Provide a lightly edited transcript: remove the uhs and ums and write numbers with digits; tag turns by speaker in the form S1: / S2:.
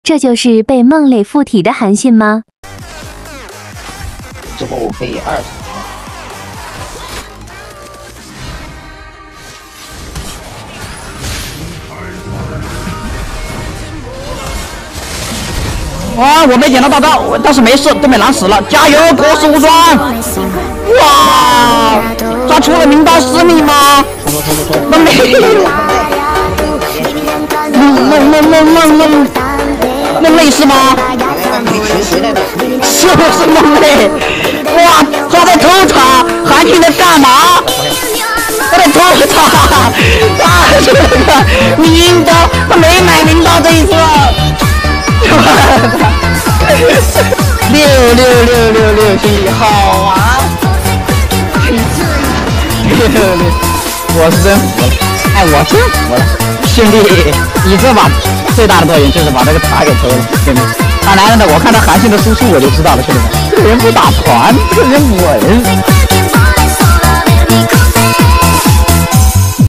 S1: 这就是被孟磊附体的韩信吗？
S2: 之后被二团。
S3: 哇！我没点到大招，但是没事，对面狼死了，加油！国士无双！哇！抓出了名刀10米吗？那没梦累是吗？是不是梦累？哇！他在偷塔，韩信在干嘛？他在偷塔啊！这个名刀，他没买名刀这一次。6，兄弟好啊！我是真服了，哎，我真服了，兄弟，你这把最大的作用就是把这个塔给偷了，兄弟。当然了，我看到韩信的输出我就知道了，兄弟们，这个人不打团，这个人稳。